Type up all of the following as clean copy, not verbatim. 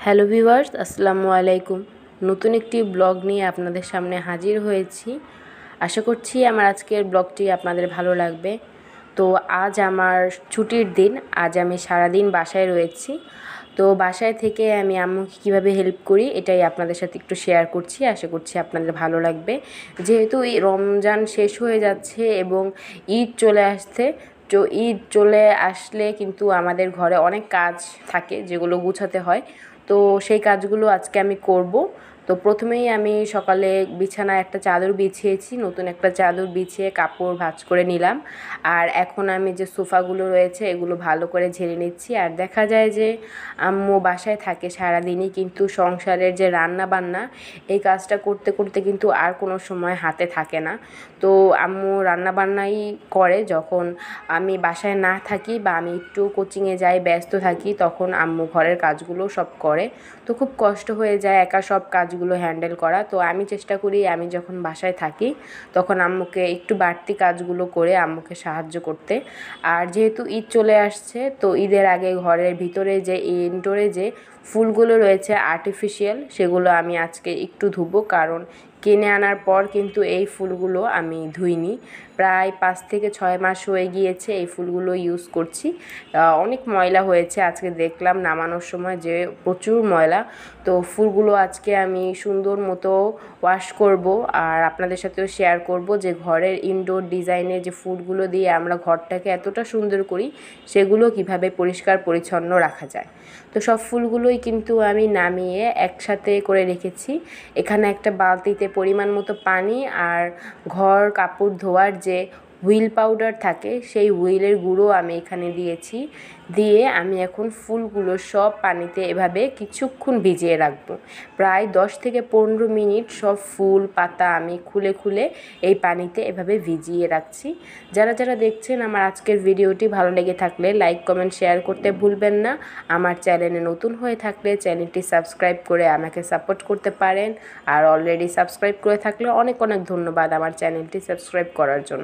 Hello viewers, আসসালামু আলাইকুম। নতুন একটি ব্লগ নিয়ে আপনাদের সামনে হাজির হয়েছি। আশা করছি আমার আজকের ব্লগটি আপনাদের ভালো লাগবে। তো আজ আমার ছুটির দিন, আজ আমি সারাদিন বাসায় রয়েছি। তো বাসায় থেকে আমি আম্মুকে কীভাবে হেল্প করি এটাই আপনাদের সাথে একটু শেয়ার করছি। আশা করছি আপনাদের ভালো লাগবে। যেহেতু এই রমজান শেষ হয়ে যাচ্ছে এবং ঈদ চলে আসছে, তো ঈদ চলে আসলে কিন্তু আমাদের ঘরে অনেক কাজ থাকে যেগুলো গুছাতে হয়। তো সেই কাজগুলো আজকে আমি করব। তো প্রথমেই আমি সকালে বিছানায় একটা চাদর বিছিয়েছি, নতুন একটা চাদর বিছিয়ে কাপড় ভাঁজ করে নিলাম। আর এখন আমি যে সোফাগুলো রয়েছে এগুলো ভালো করে ঝেড়ে নিচ্ছি। আর দেখা যায় যে আম্মু বাসায় থাকে সারাদিনই, কিন্তু সংসারের যে রান্না বান্না এই কাজটা করতে করতে কিন্তু আর কোনো সময় হাতে থাকে না। তো আম্মু রান্না বান্নাই করে যখন আমি বাসায় না থাকি বা আমি একটু কোচিংয়ে যাই, ব্যস্ত থাকি, তখন আম্মু ঘরের কাজগুলো সব করে। তো খুব কষ্ট হয়ে যায় একা সব কাজগুলো হ্যান্ডেল করা। তো আমি চেষ্টা করি আমি যখন বাসায় থাকি তখন আম্মুকে একটু বাড়তি কাজগুলো করে আম্মুকে সাহায্য করতে। আর যেহেতু ঈদ চলে আসছে, তো ঈদের আগে ঘরের ভিতরে যে ইনডোরে যে ফুলগুলো রয়েছে আর্টিফিশিয়াল, সেগুলো আমি আজকে একটু ধুবো, কারণ কিনে আনার পর কিন্তু এই ফুলগুলো আমি ধুইনি। প্রায় 5 থেকে 6 মাস হয়ে গিয়েছে এই ফুলগুলো ইউজ করছি। অনেক ময়লা হয়েছে, আজকে দেখলাম নামানোর সময় যে প্রচুর ময়লা। তো ফুলগুলো আজকে আমি সুন্দর মতো ওয়াশ করব আর আপনাদের সাথেও শেয়ার করব যে ঘরের ইনডোর ডিজাইনের যে ফুলগুলো দিয়ে আমরা ঘরটাকে এতটা সুন্দর করি সেগুলো কিভাবে পরিষ্কার পরিচ্ছন্ন রাখা যায়। তো সব ফুলগুলোই কিন্তু আমি নামিয়ে একসাথে করে রেখেছি। এখানে একটা বালতিতে পরিমাণ মতো পানি আর ঘর কাপড় ধোয়ার যে হুইল পাউডার থাকে সেই হুইলের গুঁড়ো আমি এখানে দিয়েছি। দিয়ে আমি এখন ফুলগুলো সব পানিতে এভাবে কিছুক্ষণ ভিজিয়ে রাখবো। প্রায় 10 থেকে 15 মিনিট সব ফুল পাতা আমি খুলে খুলে এই পানিতে এভাবে ভিজিয়ে রাখছি। যারা যারা দেখছেন আমার আজকের ভিডিওটি ভালো লেগে থাকলে লাইক কমেন্ট শেয়ার করতে ভুলবেন না। আমার চ্যানেলে নতুন হয়ে থাকলে চ্যানেলটি সাবস্ক্রাইব করে আমাকে সাপোর্ট করতে পারেন। আর অলরেডি সাবস্ক্রাইব করে থাকলে অনেক অনেক ধন্যবাদ আমার চ্যানেলটি সাবস্ক্রাইব করার জন্য।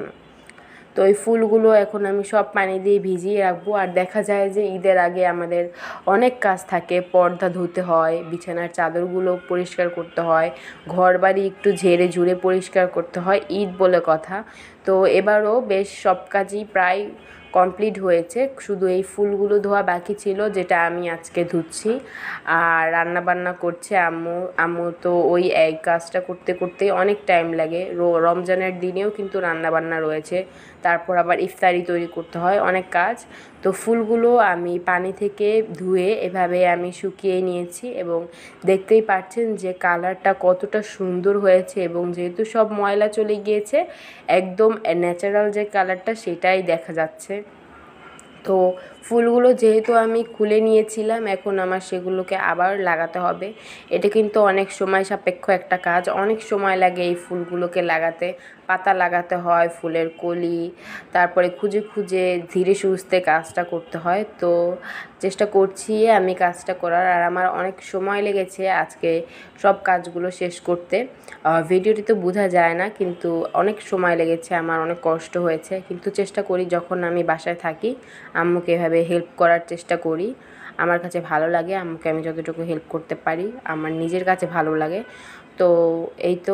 তো এই ফুলগুলো এখন আমি সব পানি দিয়ে ভিজিয়ে রাখবো। আর দেখা যায় যে ঈদের আগে আমাদের অনেক কাজ থাকে, পর্দা ধুতে হয়, বিছানার চাদরগুলো পরিষ্কার করতে হয়, ঘর বাড়ি একটু ঝেড়ে ঝুড়ে পরিষ্কার করতে হয়, ঈদ বলে কথা। তো এবারও বেশ সব কাজই প্রায় কমপ্লিট হয়েছে, শুধু এই ফুলগুলো ধোয়া বাকি ছিল যেটা আমি আজকে ধুচ্ছি। আর রান্নাবান্না করছে আম্মু। আম্মু তো ওই এক কাজটা করতে করতেই অনেক টাইম লাগে। রমজানের দিনেও কিন্তু রান্নাবান্না রয়েছে, তারপর আবার ইফতারি তৈরি করতে হয়, অনেক কাজ। তো ফুলগুলো আমি পানি থেকে ধুয়ে এভাবে আমি শুকিয়ে নিয়েছি এবং দেখতেই পাচ্ছেন যে কালারটা কতটা সুন্দর হয়েছে। এবং যেহেতু সব ময়লা চলে গিয়েছে, একদম ন্যাচারাল যে কালারটা সেটাই দেখা যাচ্ছে। তো ফুলগুলো যেহেতু আমি খুলে নিয়েছিলাম, এখন আমার সেগুলোকে আবার লাগাতে হবে। এটা কিন্তু অনেক সময় সাপেক্ষ একটা কাজ, অনেক সময় লাগে এই ফুলগুলোকে লাগাতে। পাতা লাগাতে হয়, ফুলের কলি, তারপরে খুঁজে খুঁজে ধীরে সুস্থে কাজটা করতে হয়। তো চেষ্টা করছি আমি কাজটা করার, আর আমার অনেক সময় লেগেছে আজকে সব কাজগুলো শেষ করতে। ভিডিওটি তো বোঝা যায় না, কিন্তু অনেক সময় লেগেছে, আমার অনেক কষ্ট হয়েছে। কিন্তু চেষ্টা করি যখন আমি বাসায় থাকি আম্মুকে এভাবে হেল্প করার চেষ্টা করি। আমার কাছে ভালো লাগে আম্মুকে আমি যতটুকু হেল্প করতে পারি, আমার নিজের কাছে ভালো লাগে। তো এই তো।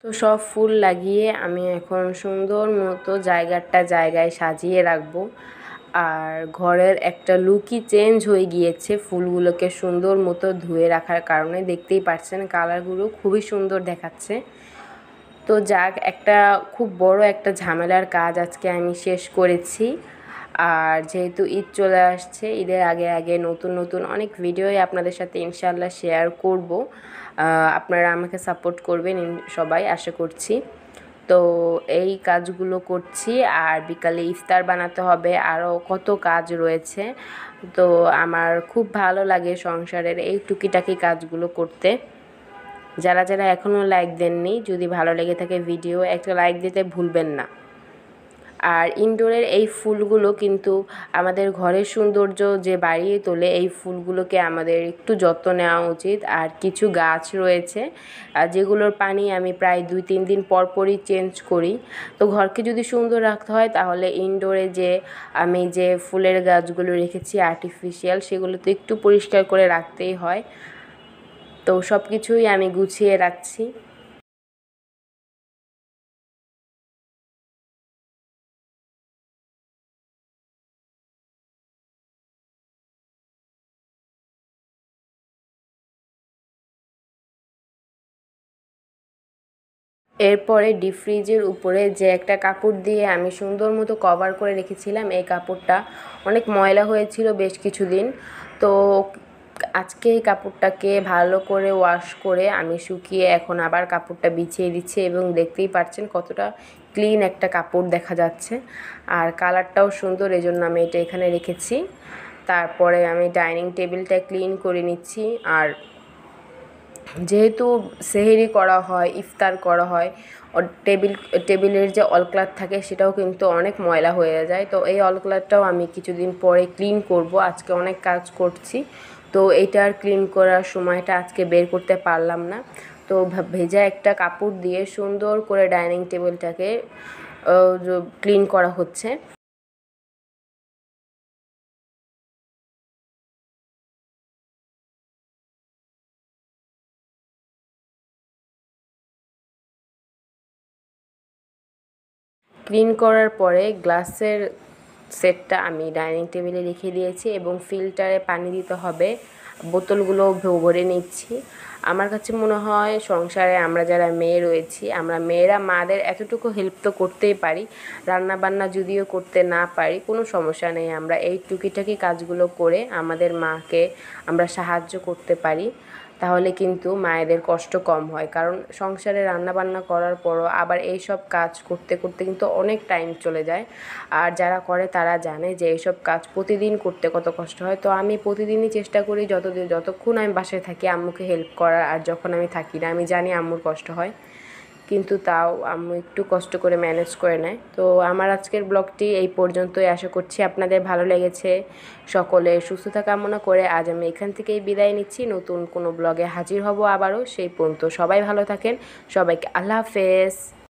তো সব ফুল লাগিয়ে আমি এখন সুন্দর মতো জায়গায় সাজিয়ে রাখবো। আর ঘরের একটা লুকই চেঞ্জ হয়ে গিয়েছে ফুলগুলোকে সুন্দর মতো ধুয়ে রাখার কারণে। দেখতেই পাচ্ছেন কালারগুলো খুবই সুন্দর দেখাচ্ছে। তো যাক, একটা খুব বড় একটা ঝামেলার কাজ আজকে আমি শেষ করেছি। আর যেহেতু ঈদ চলে আসছে, ঈদের আগে আগে নতুন নতুন অনেক ভিডিওই আপনাদের সাথে ইনশাআল্লাহ শেয়ার করব। আপনারা আমাকে সাপোর্ট করবেন সবাই, আশা করছি। তো এই কাজগুলো করছি, আর বিকালে ইফতার বানাতে হবে, আরও কত কাজ রয়েছে। তো আমার খুব ভালো লাগে সংসারের এই টুকিটাকি কাজগুলো করতে। যারা যারা এখনও লাইক দেননি, যদি ভালো লেগে থাকে ভিডিও একটা লাইক দিতে ভুলবেন না। আর ইনডোরের এই ফুলগুলো কিন্তু আমাদের ঘরের সৌন্দর্য যে বাড়িয়ে তোলে, এই ফুলগুলোকে আমাদের একটু যত্ন নেওয়া উচিত। আর কিছু গাছ রয়েছে যেগুলোর পানি আমি প্রায় 2-3 দিন পর পরই চেঞ্জ করি। তো ঘরকে যদি সুন্দর রাখতে হয় তাহলে ইনডোরে যে আমি যে ফুলের গাছগুলো রেখেছি আর্টিফিশিয়াল, সেগুলো তো একটু পরিষ্কার করে রাখতেই হয়। তো সব কিছুই আমি গুছিয়ে রাখছি। এরপরে ডিপ ফ্রিজের উপরে যে একটা কাপড় দিয়ে আমি সুন্দর মতো কভার করে রেখেছিলাম, এই কাপড়টা অনেক ময়লা হয়েছিল বেশ কিছুদিন। তো আজকে এই কাপড়টাকে ভালো করে ওয়াশ করে আমি শুকিয়ে এখন আবার কাপড়টা বিছিয়ে দিচ্ছি, এবং দেখতেই পাচ্ছেন কতটা ক্লিন একটা কাপড় দেখা যাচ্ছে। আর কালারটাও সুন্দর, এজন্য আমি এটা এখানে রেখেছি। তারপরে আমি ডাইনিং টেবিলটা ক্লিন করে নিচ্ছি। আর যেহেতু সেহরি করা হয়, ইফতার করা হয়, টেবিলের যে অলক্লাথ থাকে সেটাও কিন্তু অনেক ময়লা হয়ে যায়। তো এই অলক্লাথটাও আমি কিছুদিন পরে ক্লিন করব। আজকে অনেক কাজ করছি, তো এইটার ক্লিন করার সময়টা আজকে বের করতে পারলাম না। তো ভেজা একটা কাপড় দিয়ে সুন্দর করে ডাইনিং টেবিলটাকে ক্লিন করা হচ্ছে। ক্লিন করার পরে গ্লাসের সেটটা আমি ডাইনিং টেবিলে রেখে দিয়েছি, এবং ফিল্টারে পানি দিতে হবে। বোতলগুলো ভরে নিচ্ছি। আমার কাছে মনে হয় সংসারে আমরা যারা মেয়ে রয়েছি, আমরা মেয়েরা মাদের এতটুকু হেল্প তো করতেই পারি। রান্না বান্না যদিও করতে না পারি, কোনো সমস্যা নেই, আমরা এই টুকিটাকি কাজগুলো করে আমাদের মাকে আমরা সাহায্য করতে পারি। তাহলে কিন্তু মায়েদের কষ্ট কম হয়। কারণ সংসারে রান্নাবান্না করার পরও আবার এই সব কাজ করতে করতে কিন্তু অনেক টাইম চলে যায়। আর যারা করে তারা জানে যে এইসব কাজ প্রতিদিন করতে কত কষ্ট হয়। তো আমি প্রতিদিনই চেষ্টা করি যতক্ষণ আমি বাসায় থাকি আম্মুকে হেল্প করার। আর যখন আমি থাকি না, আমি জানি আম্মুর কষ্ট হয়, কিন্তু তাও আম্মু একটু কষ্ট করে ম্যানেজ করে নেয়। তো আমার আজকের ব্লগটি এই পর্যন্তই। আশা করছি আপনাদের ভালো লেগেছে। সকলের সুস্থতা কামনা করে আজ আমি এখান থেকেই বিদায় নিচ্ছি। নতুন কোনো ব্লগে হাজির হব আবারও। সেই পর্যন্ত সবাই ভালো থাকেন। সবাইকে আল্লাহ হাফেজ।